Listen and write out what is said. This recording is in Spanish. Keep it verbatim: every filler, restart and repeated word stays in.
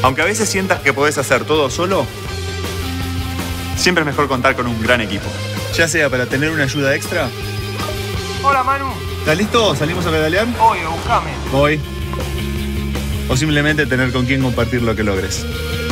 Aunque a veces sientas que podés hacer todo solo, siempre es mejor contar con un gran equipo. Ya sea para tener una ayuda extra. Hola, Manu. ¿Estás listo? ¿Salimos a pedalear? Obvio, buscame. Voy. O simplemente tener con quién compartir lo que logres.